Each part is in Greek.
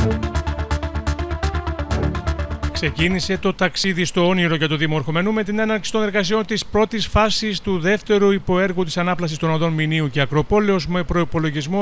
Ξεκίνησε το ταξίδι στο όνειρο για το Δήμο Ορχομενού με την έναρξη των εργασιών της πρώτης φάσης του δεύτερου υποέργου της ανάπλασης των οδών Μηνίου και Ακροπόλεως με προϋπολογισμό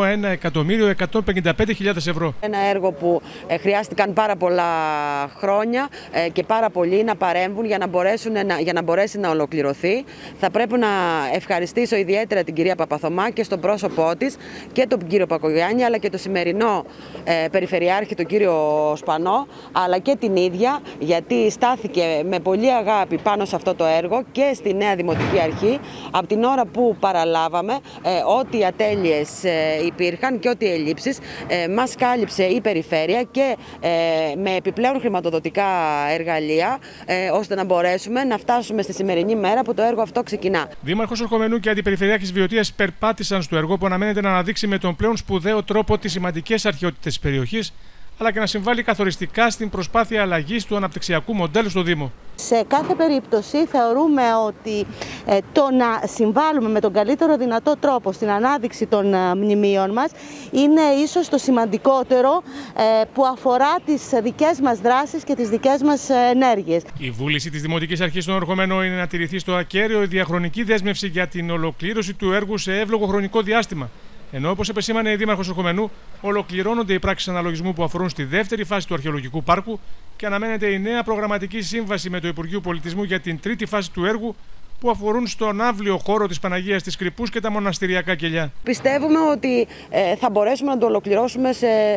1.155.000 ευρώ. Ένα έργο που χρειάστηκαν πάρα πολλά χρόνια και πάρα πολλοί να παρέμβουν για να μπορέσει να ολοκληρωθεί. Θα πρέπει να ευχαριστήσω ιδιαίτερα την κυρία Παπαθωμά και στο πρόσωπό της και τον κύριο Πακογιάννη, αλλά και το σημερινό Περιφερειάρχη, τον κύριο Σπανό, αλλά και την ίδια, γιατί στάθηκε με πολύ αγάπη πάνω σε αυτό το έργο και στη νέα Δημοτική Αρχή από την ώρα που παραλάβαμε ό,τι ατέλειες υπήρχαν και ό,τι ελλείψεις μας κάλυψε η Περιφέρεια και με επιπλέον χρηματοδοτικά εργαλεία ώστε να μπορέσουμε να φτάσουμε στη σημερινή μέρα που το έργο αυτό ξεκινά. Δήμαρχος Ορχομενού και Αντιπεριφερειάρχης Βιωτίας περπάτησαν στο έργο που αναμένεται να αναδείξει με τον πλέον σπουδαίο τρόπο τις σημαντικές αρχαιότητες της περιοχής, αλλά και να συμβάλλει καθοριστικά στην προσπάθεια αλλαγής του αναπτυξιακού μοντέλου στο Δήμο. Σε κάθε περίπτωση θεωρούμε ότι το να συμβάλλουμε με τον καλύτερο δυνατό τρόπο στην ανάδειξη των μνημείων μας είναι ίσως το σημαντικότερο που αφορά τις δικές μας δράσεις και τις δικές μας ενέργειες. Η βούληση της Δημοτικής Αρχής στον Ορχομένο είναι να τηρηθεί στο ακέραιο η διαχρονική δέσμευση για την ολοκλήρωση του έργου σε εύλογο χρονικό διάστημα. Ενώ, όπως επεσήμανε η Δήμαρχος Ορχομενού, ολοκληρώνονται οι πράξεις αναλογισμού που αφορούν στη δεύτερη φάση του αρχαιολογικού πάρκου και αναμένεται η νέα προγραμματική σύμβαση με το Υπουργείο Πολιτισμού για την τρίτη φάση του έργου, που αφορούν στον αύλιο χώρο της Παναγίας της Κρυπούς και τα μοναστηριακά κελιά. Πιστεύουμε ότι θα μπορέσουμε να το ολοκληρώσουμε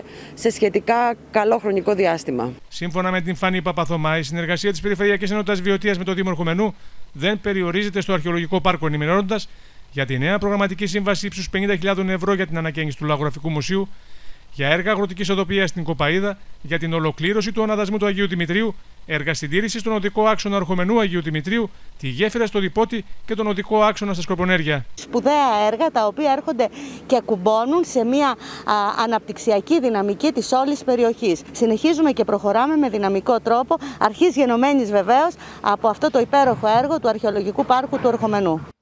σε σχετικά καλό χρονικό διάστημα. Σύμφωνα με την Φάνη Παπαθωμά, η συνεργασία της Περιφερειακής Ενότητας Βιωτίας με το Δήμο Ορχομενού δεν περιορίζεται στο αρχαιολογικό πάρκο, ενημερώνοντας για τη νέα προγραμματική σύμβαση ύψους 50.000 ευρώ για την ανακαίνιση του Λαγογραφικού Μουσείου, για έργα αγροτικής οδοποιίας στην Κοπαΐδα, για την ολοκλήρωση του αναδασμού του Αγίου Δημητρίου, έργα συντήρησης στον οδικό άξονα Ορχομενού Αγίου Δημητρίου, τη γέφυρα στο Διπότη και τον οδικό άξονα στα Σκορπονέρια. Σπουδαία έργα τα οποία έρχονται και κουμπώνουν σε μια αναπτυξιακή δυναμική της όλης περιοχής. Συνεχίζουμε και προχωράμε με δυναμικό τρόπο, αρχής γενομένης βεβαίως από αυτό το υπέροχο έργο του Αρχαιολογικού Πάρκου του Ορχομενού.